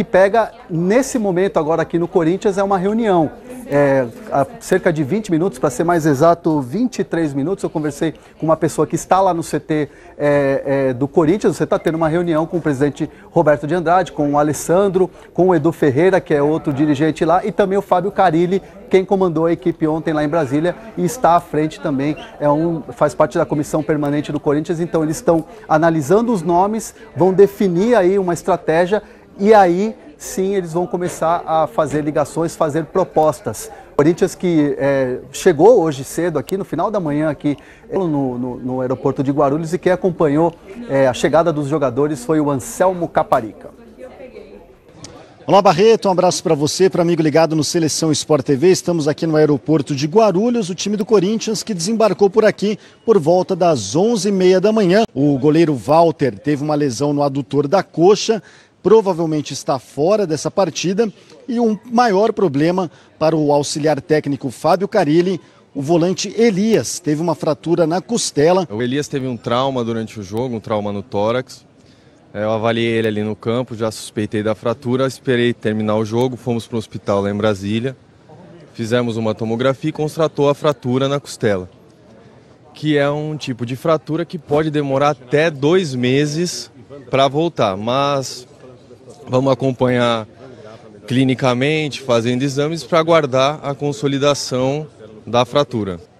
que pega nesse momento agora aqui no Corinthians é uma reunião. Há cerca de 20 minutos, para ser mais exato, 23 minutos, eu conversei com uma pessoa que está lá no CT do Corinthians. Você está tendo uma reunião com o presidente Roberto de Andrade, com o Alessandro, com o Edu Ferreira, que é outro dirigente lá, e também o Fábio Carilli, quem comandou a equipe ontem lá em Brasília e está à frente também, faz parte da comissão permanente do Corinthians. Então eles estão analisando os nomes, vão definir aí uma estratégia e aí sim eles vão começar a fazer ligações, fazer propostas. O Corinthians que chegou hoje cedo aqui, no final da manhã aqui no aeroporto de Guarulhos, e quem acompanhou a chegada dos jogadores foi o Anselmo Caparica. Olá, Barreto, um abraço para você, para amigo ligado no Seleção Sport TV. Estamos aqui no aeroporto de Guarulhos, o time do Corinthians que desembarcou por aqui por volta das 11h30 da manhã. O goleiro Walter teve uma lesão no adutor da coxa, provavelmente está fora dessa partida. E um maior problema para o auxiliar técnico Fábio Carilli, o volante Elias teve uma fratura na costela. O Elias teve um trauma durante o jogo, um trauma no tórax. Eu avaliei ele ali no campo, já suspeitei da fratura, esperei terminar o jogo, fomos para o hospital lá em Brasília, fizemos uma tomografia e constatou a fratura na costela, que é um tipo de fratura que pode demorar até 2 meses para voltar, mas vamos acompanhar clinicamente, fazendo exames para aguardar a consolidação da fratura.